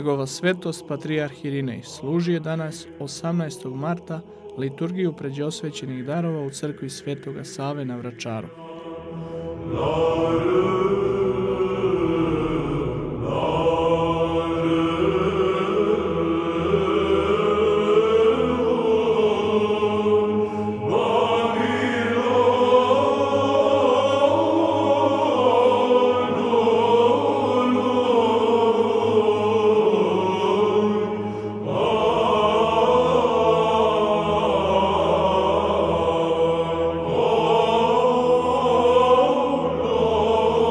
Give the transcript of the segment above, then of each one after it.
Njegova svetost Patrijarh Irinej služi je danas 18. marta liturgiju pređosvećenih darova u crkvi Svetoga Save na Vračaru. Oh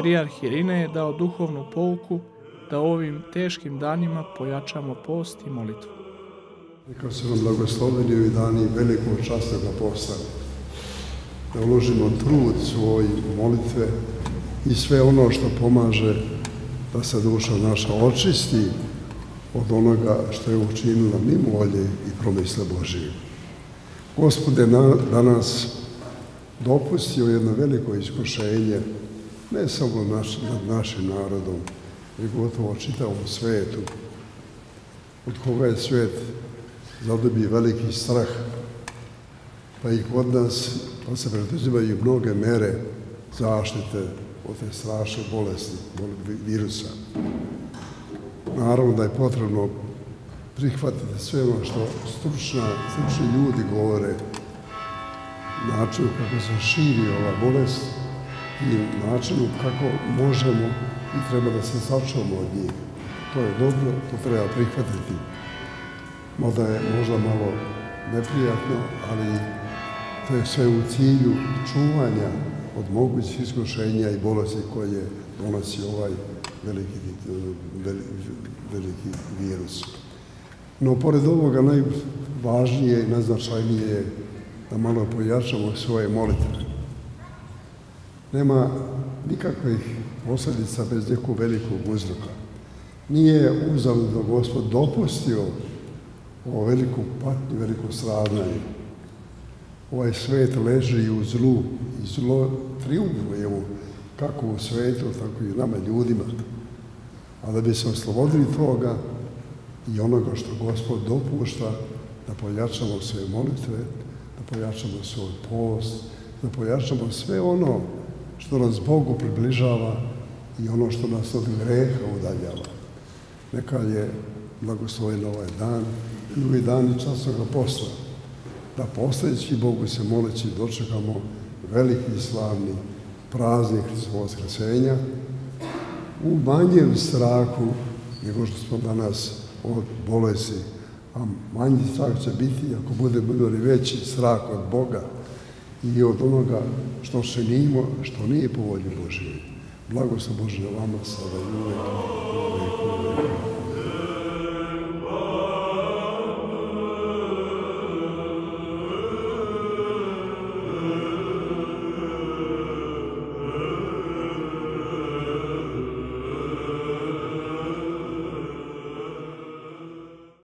patrijarh Irinej je dao duhovnu pouku da u ovim teškim danima pojačamo post i molitvu. Neka su nam blagosloveni ovi dani velikog časnog posta, da uložimo trud svoj molitve i sve ono što pomaže da se duša naša očisti od onoga što je učinila mimo volje i promisle Božije. Gospod je danas dopustio jedno veliko iskušenje, ne samo nad našim narodom, nego gotovo čitavom svetu, od koga je svet zadobio veliki strah, pa i kod nas pa se preduzimaju mnoge mere zaštite od te strašne bolesti, virusa. Naravno da je potrebno prihvatiti sve ono što stručni ljudi govore, načinu kako se širi ova bolest i načinu kako možemo i treba da se sačuvamo od njih. To je dobro, to treba prihvatiti. Mada je možda malo neprijatno, ali to je sve u cilju čuvanja od mogućih iskušenja i bolesti koje donosi ovaj veliki virus. No, pored ovoga najvažnije i najznačajnije je da malo pojačamo svoje molitve. Nema nikakvih posljedica bez nekog velikog uzroka. Nije uzaludno Gospod dopustio ovo veliku patnju, veliko stradanje. Ovaj svet leži u zlu i zlo triumfuje kako u svetu, tako i nama ljudima. A da bi se oslobodili toga i onoga što Gospod dopušta, da pojačamo svoje molitve, da pojačamo svoj post, da pojačamo sve ono što nas Bogu približava i ono što nas od greha udaljava. Neka je blagosloven ovaj dan i ovi dani časnog posta, da postajući Bogu se moleći dočekamo veliki i slavni praznik Hristova vaskrsenja u manjem strahu nego što smo danas od bolesti, a manji strah će biti ako budemo imali veći strah od Boga i od onoga što činimo, što nije po volji Božije. Blagoslov Božje vama sada i uvek.